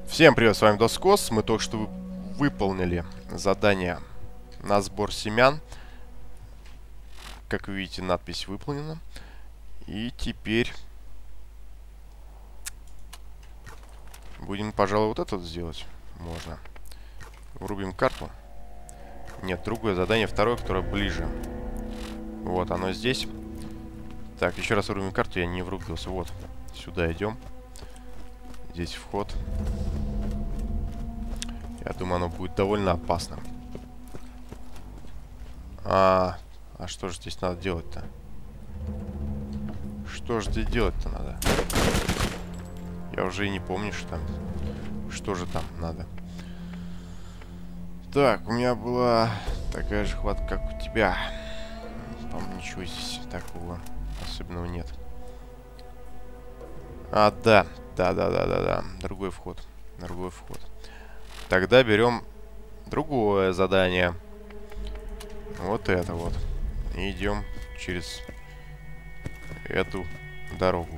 Всем привет, с вами Доскос. Мы только что выполнили задание на сбор семян. Как вы видите, надпись выполнена. И теперь будем, пожалуй, вот это вот сделать. Можно. Врубим карту. Нет, другое задание, второе, которое ближе. Вот, оно здесь. Так, еще раз врубим карту, я не врубился. Вот, сюда идем. Здесь вход. Я думаю, оно будет довольно опасно. А что же здесь надо делать-то? Что же здесь делать-то надо? Я уже и не помню, что же там надо. Так, у меня была такая же хватка, как у тебя. По-моему, ничего здесь такого особенного нет. А, да. Да. Другой вход. Тогда берем другое задание. Вот это вот. И идем через эту дорогу.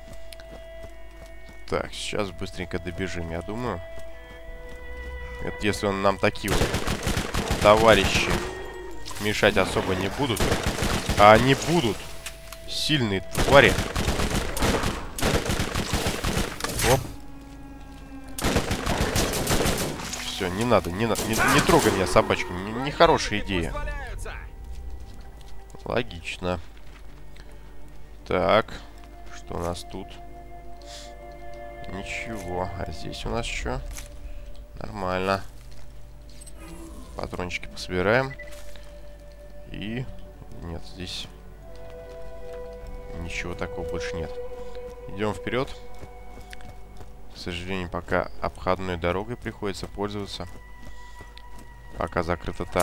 Так, сейчас быстренько добежим, я думаю. Это если он нам такие вот товарищи мешать особо не будут. А они будут. Сильные твари. Оп. Все, не надо, не трогай меня, собачка. Нехорошая идея. Логично. Так, что у нас тут? Ничего. А здесь у нас что? Нормально. Патрончики пособираем. И... Нет, здесь... Ничего такого больше нет. Идем вперед. К сожалению, пока обходной дорогой приходится пользоваться. Пока закрыта та.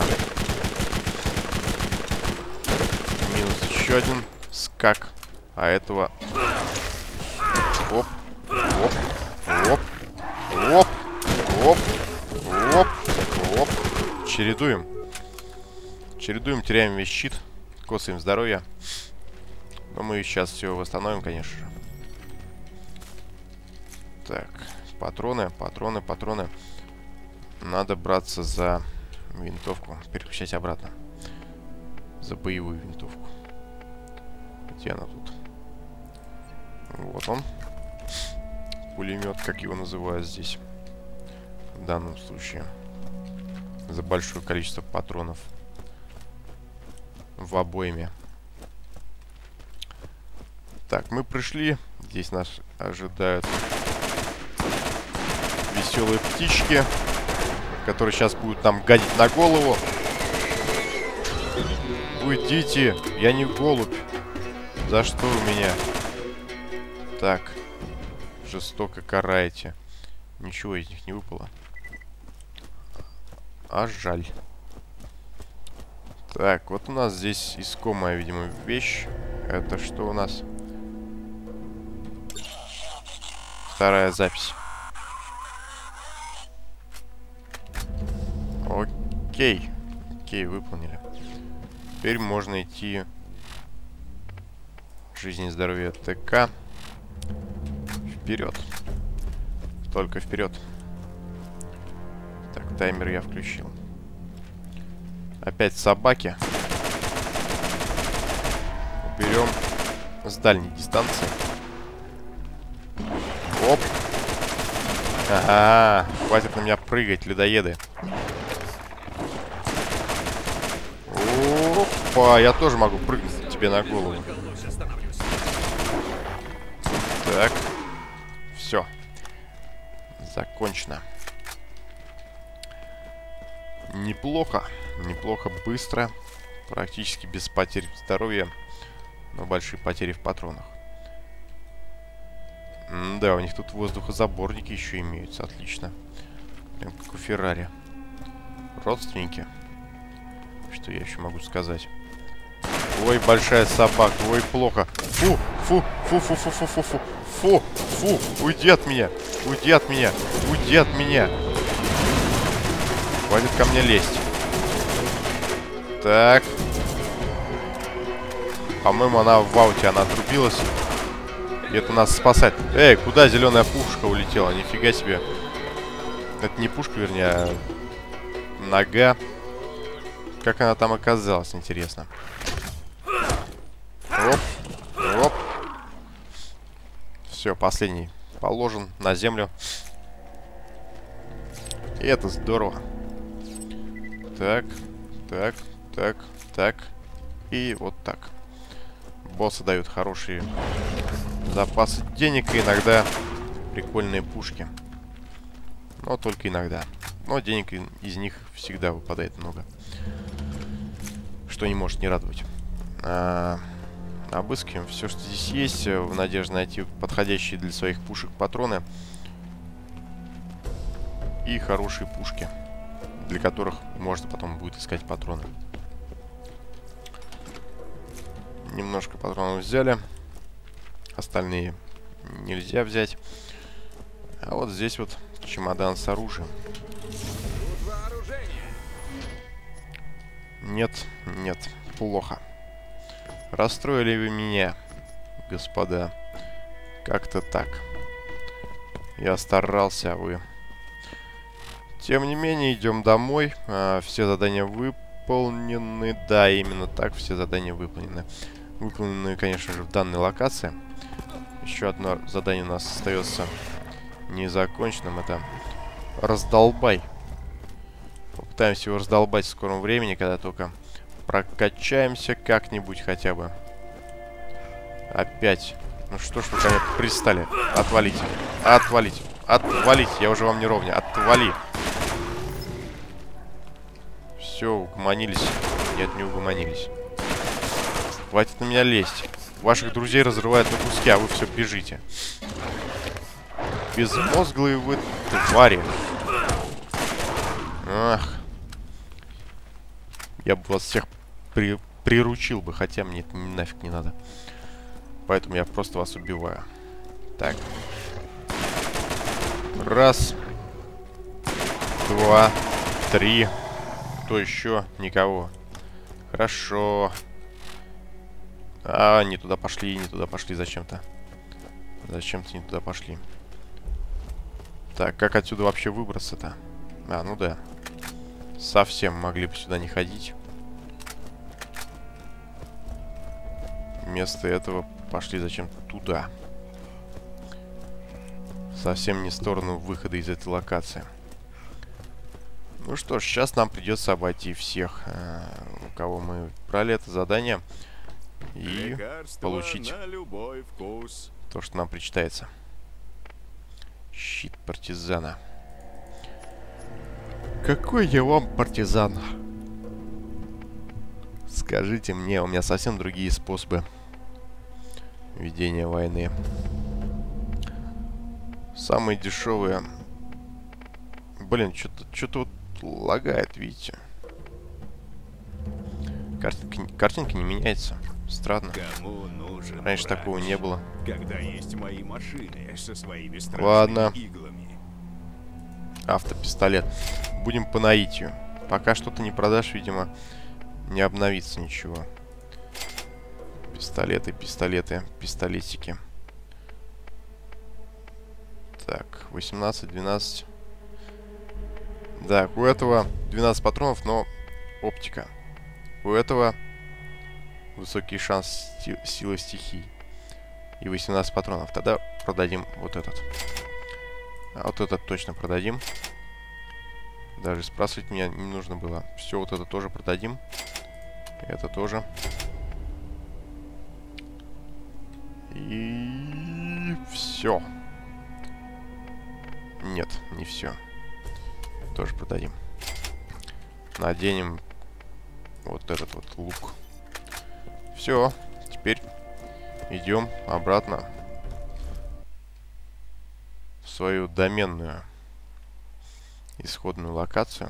Минус еще один скак. А этого... Оп. Оп. Оп. Оп. Оп. Оп. Оп. Чередуем. Теряем весь щит. Косаем здоровье. Но мы сейчас все восстановим, конечно же. Так, патроны. Надо браться за винтовку. Переключать обратно. За боевую винтовку. Где она тут? Вот он. Пулемет, как его называют здесь. В данном случае. За большое количество патронов. В обойме. Так, мы пришли. Здесь нас ожидают веселые птички, которые сейчас будут нам гадить на голову. Уйдите, я не голубь. За что вы меня так жестоко караете? Ничего из них не выпало. А жаль. Так, вот у нас здесь искомая, видимо, вещь. Это что у нас? Вторая запись. Окей, выполнили. Теперь можно идти. Жизнь и здоровье ТК. Вперед. Только вперед. Так, таймер я включил. Опять собаки. Берем с дальней дистанции. Оп. Ага, хватит на меня прыгать, людоеды. Опа, я тоже могу прыгнуть тебе на голову. Так. Все. Закончено. Неплохо. Неплохо, быстро. Практически без потерь здоровья. Но большие потери в патронах. Да, у них тут воздухозаборники еще имеются. Отлично. Прям как у Феррари. Родственники. Что я еще могу сказать? Ой, большая собака. Ой, плохо. Фу. Уйди от меня. Хватит ко мне лезть. Так. По-моему, она в ауте, она отрубилась. Где-то нас спасать. Эй, куда зеленая пушка улетела? Нифига себе. Это не пушка, вернее, а нога. Как она там оказалась, интересно. Оп. Оп. Все, последний положен на землю. И это здорово. Так, так, так, так. И вот так. Боссы дают хорошие запасы денег и иногда прикольные пушки. Но только иногда. Но денег из них всегда выпадает много. Что не может не радовать. Обыскиваем все, что здесь есть, в надежде найти подходящие для своих пушек патроны. И хорошие пушки, для которых можно потом будет искать патроны. Немножко патронов взяли. Остальные нельзя взять. А вот здесь вот чемодан с оружием. Нет, нет, плохо. Расстроили вы меня, господа. Как-то так. Я старался, а вы... Тем не менее, идем домой. Все задания выполнены. Да, именно так, все задания выполнены. Выполнены, конечно же, в данной локации. Еще одно задание у нас остается незаконченным. Это раздолбай. Попытаемся его раздолбать в скором времени, когда только прокачаемся как-нибудь хотя бы. Опять. Ну что ж вы ко мне пристали? Отвалите. Отвалите. Отвалите. Я уже вам не ровня. Отвали. Все, угомонились. Нет, не угомонились. Хватит на меня лезть. Ваших друзей разрывают на куски, а вы все бежите. Безмозглые вы твари. Ах. Я бы вас всех приручил бы, хотя мне это нафиг не надо. Поэтому я просто вас убиваю. Так. Раз. Два. Три. Кто еще? Никого. Хорошо. А, не туда пошли, не туда пошли зачем-то. Зачем-то не туда пошли. Так, как отсюда вообще выбраться-то? А, ну да. Совсем могли бы сюда не ходить. Вместо этого пошли зачем-то туда. Совсем не в сторону выхода из этой локации. Ну что ж, сейчас нам придется обойти всех, у кого мы брали это задание. И получить то, что нам причитается. Щит партизана. Какой я вам партизан? Скажите мне, у меня совсем другие способы ведения войны. Самые дешевые. Блин, что-то вот лагает, видите. Картинка не меняется. Странно. Раньше такого не было. Когда есть мои машины со своими Ладно. иглами. Автопистолет. Будем по наитию. Пока что-то не продашь, видимо, не обновится ничего. Пистолеты, пистолеты, пистолетики. Так, 18, 12. Так, у этого 12 патронов, но оптика. У этого высокий шанс силы стихий. И 18 патронов. Тогда продадим вот этот. А вот этот точно продадим. Даже спрашивать меня не нужно было. Все, вот это тоже продадим. Это тоже. И все. Нет, не все. Тоже продадим. Наденем вот этот вот лук. Все. Теперь идем обратно в свою доменную исходную локацию.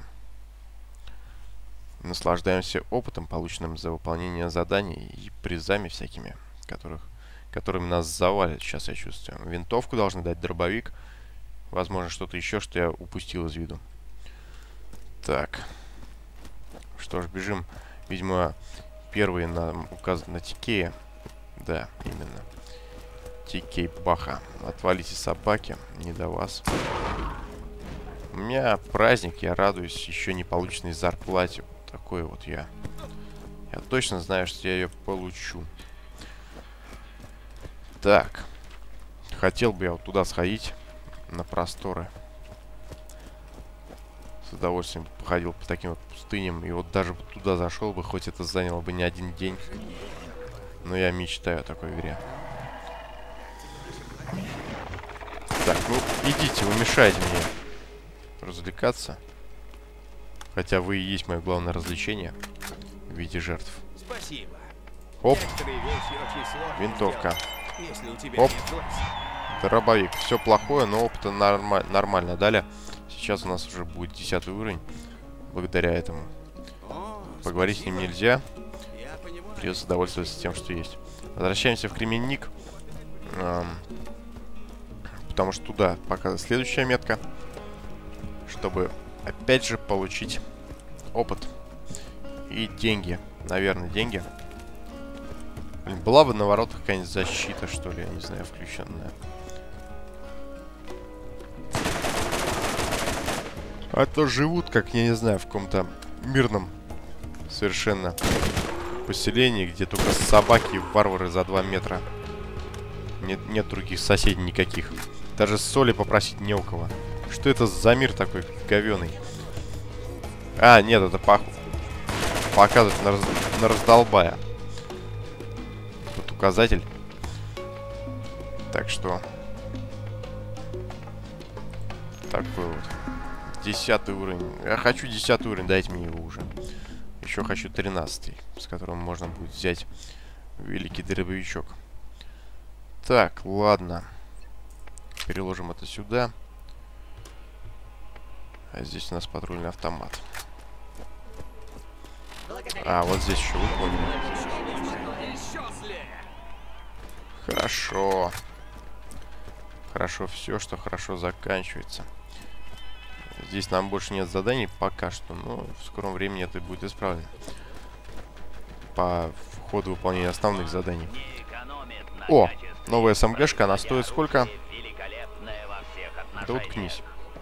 Наслаждаемся опытом, полученным за выполнение заданий, и призами всякими, которыми нас завалят, сейчас я чувствую. Винтовку должны дать, дробовик. Возможно, что-то еще, что я упустил из виду. Так. Что ж, бежим. Видимо, первые нам указаны на Тикея. Да, именно. Тикей Баха. Отвалите, собаки. Не до вас. У меня праздник, я радуюсь еще не полученной зарплате. Вот такой вот я. Я точно знаю, что я ее получу. Так. Хотел бы я вот туда сходить, на просторы. С удовольствием походил по таким вот пустыням. И вот даже туда зашел бы, хоть это заняло бы не один день. Но я мечтаю о такой игре. Так, ну идите, вы мешаете мне развлекаться. Хотя вы и есть мое главное развлечение в виде жертв. Спасибо. Оп, Некоторые вещи очень сложно винтовка. сделать, если у тебя Оп. нет глаз. Дробовик. Все плохое, но опыта нормально дали. Сейчас у нас уже будет 10 уровень. Благодаря этому. О, Поговорить с ним спасибо. нельзя. Я понимаю. Придется довольствоваться тем, что есть. Возвращаемся в Кременник. Потому что туда пока следующая метка. Чтобы опять же получить опыт. И деньги. Наверное, деньги. Блин, была бы на воротах какая-нибудь защита, что ли, я не знаю, включенная. А то живут, как, я не знаю, в каком-то мирном совершенно поселении, где только собаки и варвары за 2 метра. Нет других соседей никаких. Даже соли попросить не у кого. Что это за мир такой говёный? А, нет, это показывает на раздолбая. Тут указатель. Так что... Такой вот. 10 уровень. Я хочу 10 уровень, дайте мне его уже. Еще хочу 13, с которым можно будет взять великий дробовичок. Так, ладно. Переложим это сюда. А здесь у нас патрульный автомат. А, вот здесь еще выполним. Хорошо. Хорошо все, что хорошо заканчивается. Здесь нам больше нет заданий пока что, но в скором времени это будет исправлено. По ходу выполнения основных заданий. О, новая СМГшка, она стоит сколько? Да уткнись.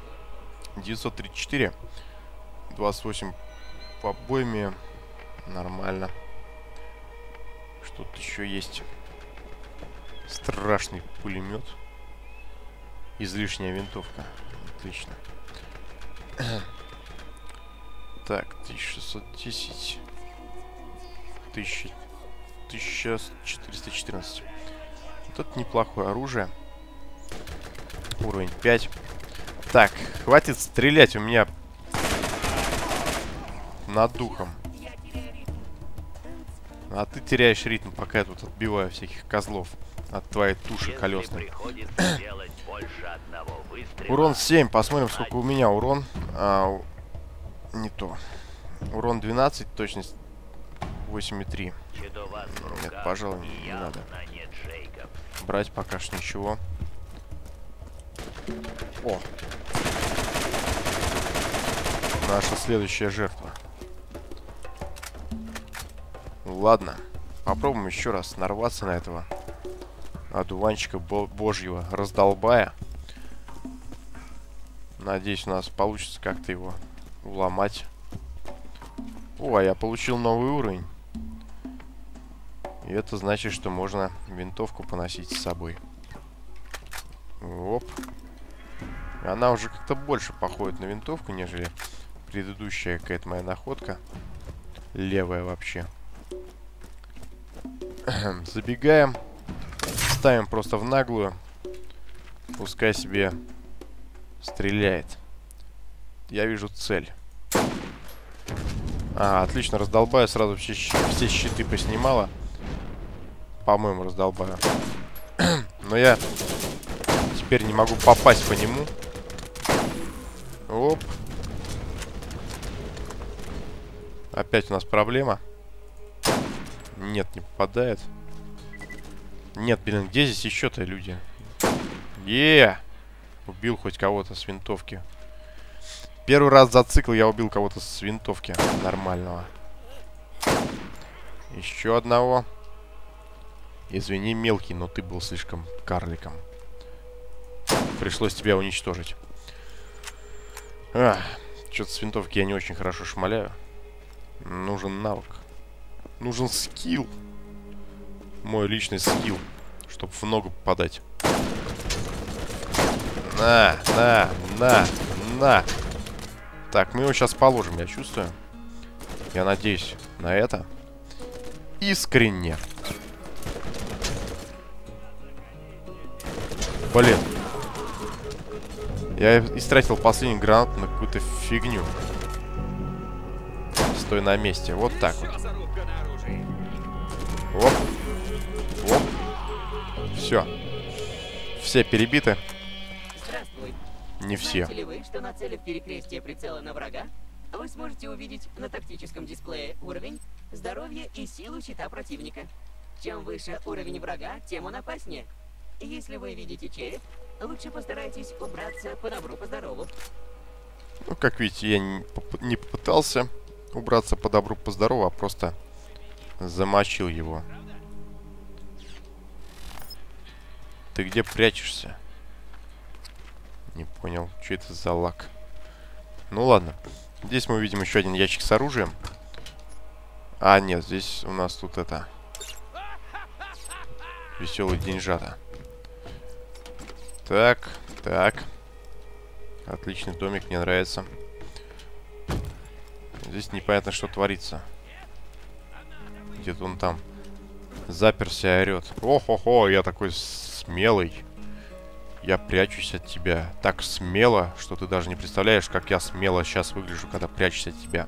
934. 28 по обойме. Нормально. Что тут еще есть? Страшный пулемет. Излишняя винтовка. Отлично. Так, 1610. 1414. Вот это неплохое оружие. Уровень 5. Так, хватит стрелять, у меня над духом. А ты теряешь ритм, пока я тут отбиваю всяких козлов от твоей туши колесной. Урон 7. Посмотрим, сколько у меня урон. Не то. Урон 12, точность 8,3. Нет, пожалуй, не надо. Брать пока что ничего. О! Наша следующая жертва. Ладно. Попробуем еще раз нарваться на этого одуванчика божьего раздолбая. Надеюсь, у нас получится как-то его уломать. О, а я получил новый уровень. И это значит, что можно винтовку поносить с собой. Оп. Она уже как-то больше походит на винтовку, нежели предыдущая какая-то моя находка. Левая вообще. Забегаем. Ставим просто в наглую. Пускай себе стреляет. Я вижу цель. Отлично, раздолбаю. Сразу все щиты поснимала. По-моему, раздолбаю. Но я теперь не могу попасть по нему. Оп. Опять у нас проблема. Нет, не попадает. Нет, блин, где здесь еще-то люди? Убил хоть кого-то с винтовки. Первый раз за цикл я убил кого-то с винтовки. Нормального. Еще одного. Извини, мелкий, но ты был слишком карликом. Пришлось тебя уничтожить. Что-то с винтовки я не очень хорошо шмаляю. Нужен навык. Нужен скилл. Мой личный скилл. Чтобы в ногу попадать. На. Так, мы его сейчас положим, я чувствую. Я надеюсь на это. Искренне. Блин. Я истратил последний гранат на какую-то фигню. Стой на месте. Вот так вот. Оп. Оп. Все. Все перебиты. Здравствуй. Не все. Знаете ли вы, что нацелив перекрестие прицела на врага, вы сможете увидеть на тактическом дисплее уровень, здоровье и силу щита противника. Чем выше уровень врага, тем он опаснее. Если вы видите череп, лучше постарайтесь убраться по добру, по здорову. Ну, как видите, я не попытался убраться по добру, по здорову, а просто замочил его. Ты где прячешься? Не понял, что это за лак. Ну ладно. Здесь мы увидим еще один ящик с оружием. А, нет, здесь у нас тут это... Веселые деньжата. Так. Отличный домик, мне нравится. Здесь непонятно, что творится. Где-то он там заперся и орет. О-хо-хо, я такой смелый. Я прячусь от тебя. Так смело, что ты даже не представляешь, как я смело сейчас выгляжу, когда прячусь от тебя.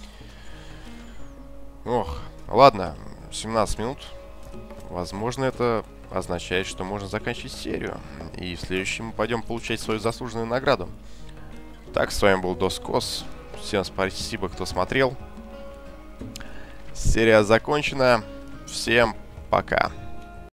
Ох, ладно, 17 минут. Возможно, это означает, что можно заканчивать серию. И в следующем мы пойдем получать свою заслуженную награду. Так, с вами был Доскос. Всем спасибо, кто смотрел. Серия закончена. Всем пока.